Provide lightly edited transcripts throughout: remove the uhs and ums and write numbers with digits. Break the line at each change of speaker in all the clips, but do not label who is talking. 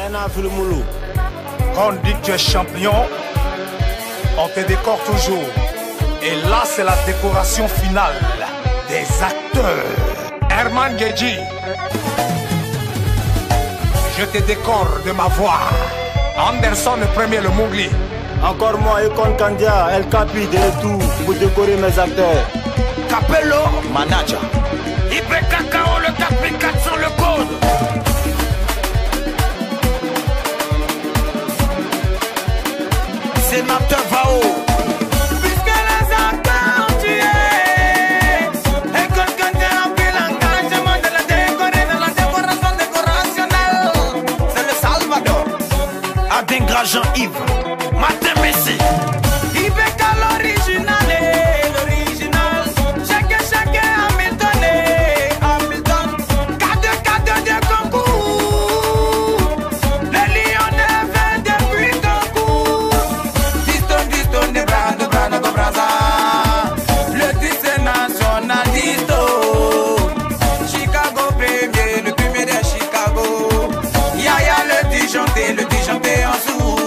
Quand on dit que tu es champion, on te décore toujours. Et là, c'est la décoration finale des acteurs. Herman Gedji, je te décore de ma voix. Anderson le premier, le Mowgli.
Encore moi, Ekon Kandia, El Capi de tout pour décorer mes acteurs.
Capello,
Manager.
Ibe Kakao, le Capi 400, le code. Sénateur Vao.
Puisque les acteurs ont tué, Ekon Kandia a pris l'engagement de la décorer dans la décoration décorationnelle.
C'est le Salvador. Adin Grajean Yves. Martin Messi.
Ibeka l'original et l'original. Chacun Hamilton et Hamilton. K2 de concours. Le Lyonnais fait depuis concours. Diston de Braza. Le 10 national Disto. Chicago premier, le premier de Chicago. Yaya le disjoncté en sous.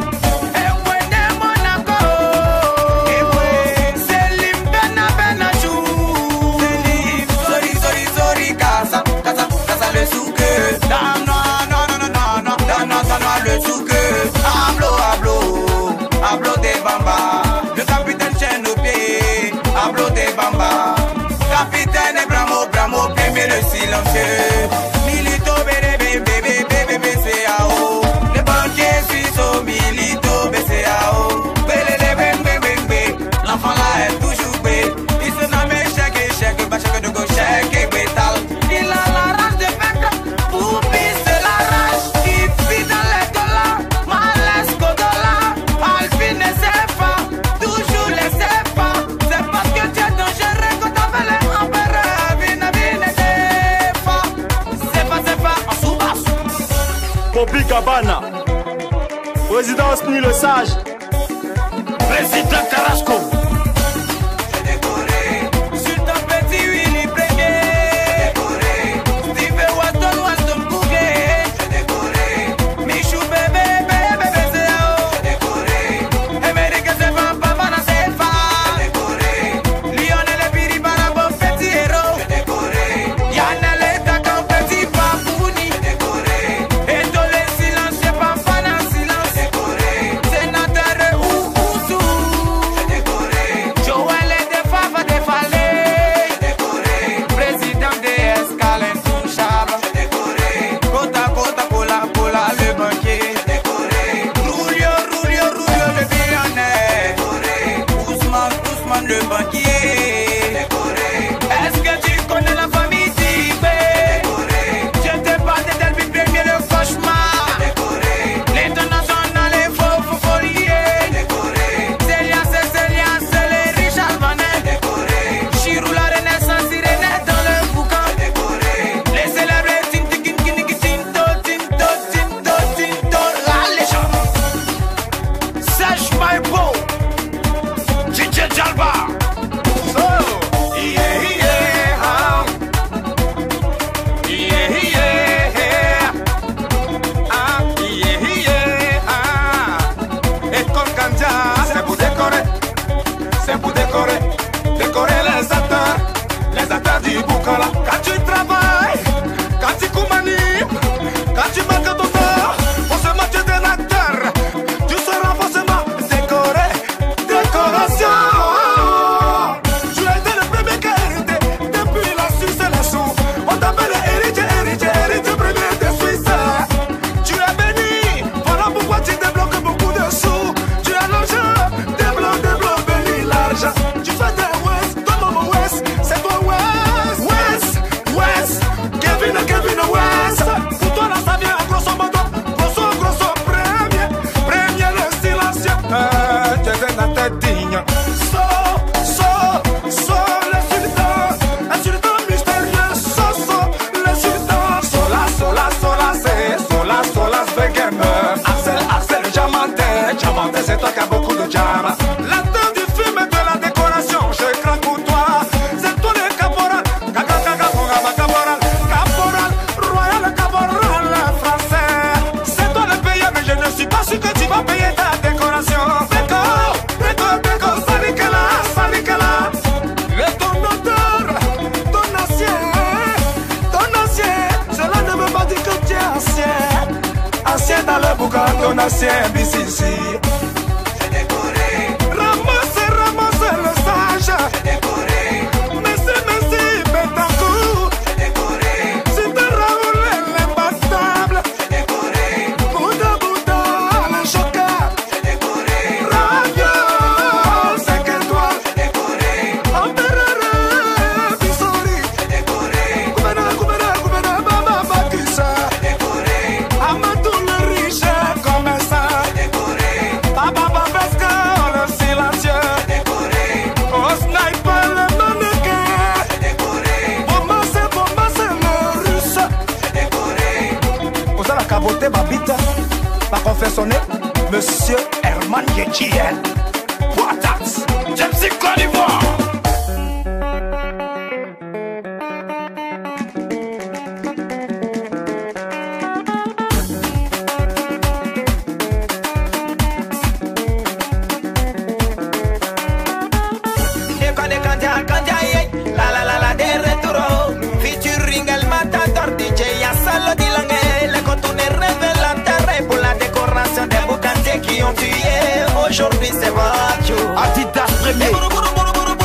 Hablo de Bamba, le capitaine chaîne au pied. Hablo de Bamba, capitaine Bramo, premier le silencieux. Milito, bébé, BCAO. Le banquier suisse, Milito, BCAO. L'enfant là est toujours bé. Il se nomme chèque, bachèque de gauche, chèque et bétal. Il a la rage de vaincre, pour pisser la rage. Il vit dans les dollars, malaise Godola. Alvin et CFA, toujours les CFA. C'est parce que tu es dangereux qu'on t'appelle l'empereur. Vin et CFA, en sous-basse.
Popi Cabana. Président Osni le Sage.
Président Carrasco. dans le boucan ton ancien BCC.
J'ai décoré,
Ramasse le sage.
j'ai décoré,
Merci, Betancourt.
j'ai décoré,
C'est de Raoul l'imbattable.
j'ai décoré,
Bouddha, le chocat.
j'ai décoré,
Radio, 5 étoiles.
j'ai décoré,
Empereur, Bissori.
j'ai décoré,
Gouverneur, Baba Bakissa.
j'ai décoré,
Amadou le riche commerçant.
j'ai décoré,
Baba Babesca, le silencieux.
j'ai décoré,
Au sniper, le mannequin.
j'ai décoré,
Bomba, c'est le russe.
j'ai décoré.
Vous allez caboter ma bite, ma confessionnée, Monsieur Herman Yechien. Poitats, James Côte d'Ivoire.
La de retro featuring el matador DJ Yasalo Dilangue. Le contenu révélateur pour la décoration des boucantiers qui ont tué. Aujourd'hui c'est Vachu.
Adidas premier.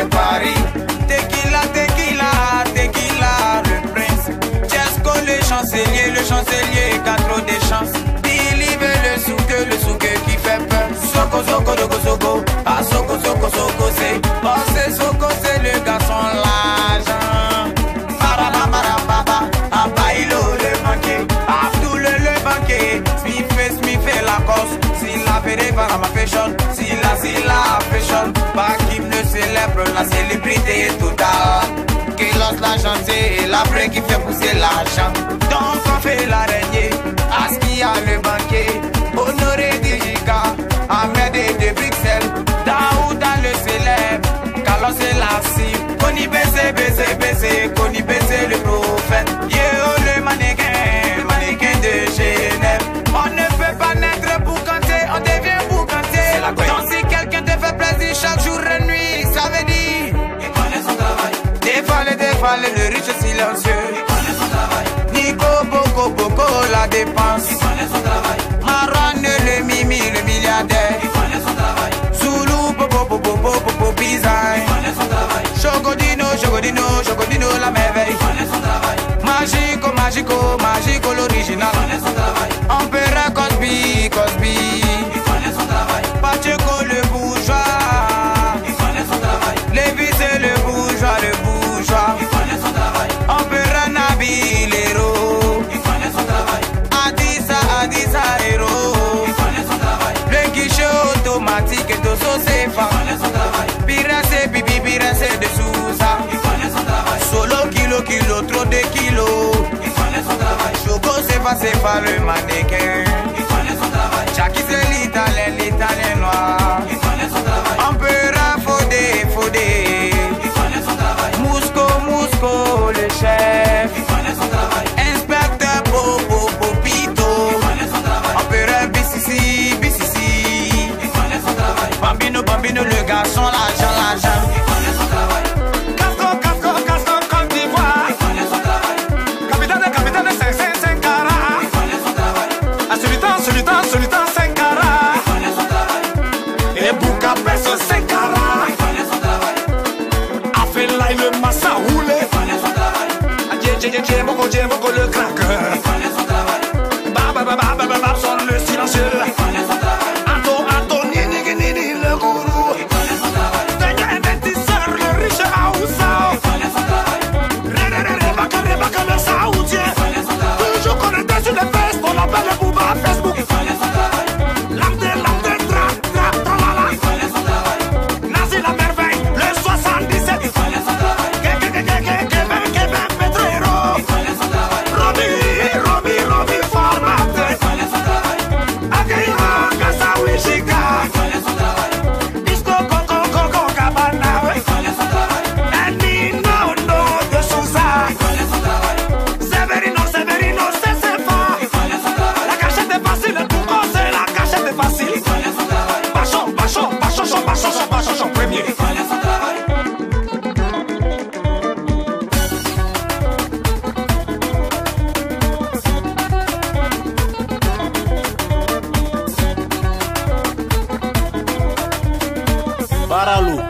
Paris. Tequila, tequila, tequila, le prince. Chesco, le chancelier, qu'a trop de chance. Believe le souk qui fait peur. Soko, soko, dogo, soko. Ah, soko, soko, soko, c'est. Oh, c'est soko, c'est le garçon l'argent. Marababa, Abailo, le banquier. Abdoul, le banquier. Smith fait la course. S'il a fait des à ma fashion. S'il a fashion. Pas qui ne célèbre la célébrité totale. Qui lance la chantier et l'après qui fait pousser l'argent. Donc on fait l'araignée. Aski a le banquier. Honoré Digica. Ahmed de Bruxelles. Daouda le célèbre. Carlos c'est la cible. Koni baissé, Koni baissé le prophète. Yéo le mannequin de Genève. On ne peut pas naître pour canter, on devient pour canter. Donc si quelqu'un te fait plaisir chaque jour et nuit, ça veut dire il connaît son travail. Défale, le riche silencieux. Il connaît son travail. Nico, Boko, la dépense. Il connaît son travail. Maran, le Mimi, le milliardaire. Il connaît son travail. Zulu, Popo, Bizarre. Il connaît son travail. Chogodino, la merveille. Il connaît son travail. Magico, l'original. Il connaît son travail. Empereur Cosby. Il connaît son travail. Pacheco, le bourgeois. Il connaît son travail. Lévis, c'est le bourgeois. Il connaît son travail. Empereur Nabil, héros. Il connaît son travail. Adissa, héros. Il connaît son travail. Le guichet automatique et Dosso CFA. Il connaît son travail. Piracé de Sousa. Il connaît son travail. Solo, kilo, trop de kilos. Il connaît son travail. Choco, c'est pas le mannequin. Il connaît son travail. Chaki, c'est l'italien noir. Il connaît son travail. Empereur Fodé. Il connaît son travail. Musco, le chef. Il connaît son travail. Inspecteur Popito. Il connaît son travail. Empereur BCC. Il connaît son travail. Bambino, le garçon, l'argent. Il connaît son travail.
Casco, Côte d'Ivoire.
Il connaît son travail.
Capitaine, Sankara.
Il connaît son travail.
Sultan, Sankara.
Il connaît son travail.
Et Boucapest, Sankara.
Il connaît son travail.
Afelaï, le Massa Roulé.
Il connaît son travail.
Djemoko, le craqueur.
Il connaît son travail.
Bab, son le silencieux.
Il connaît son travail.
Anthony, le gourou.
Il connaît son travail.
Seigneur investisseur, le riche Aoussa.
Il connaît son travail.
Rebaka, le saoudien.
Il connaît son travail.
Toujours connecté sur les fesses, on l'appelle le Bouba Facebook.
Il connaît son travail.
L'amdé, tralala.
Il connaît son travail.
Nazi la merveille, le 77.
Il connaît son travail.
Québec, Petrero.
Il connaît son travail.
Romy, Formate.
Il connaît son travail.
Agueira, Gazaoui, Chica.
Il connaît son travail.
Disco, Coco, Cabana.
Il connaît son travail.
Nino, de Sousa.
Il connaît son travail.
Severino, CCFA.
Il connaît son travail.
La cachette est facile, pour causer, la cachette est facile.
Il connaît son travail.
Bachon, premier.
Il connaît son travail.
Baralou.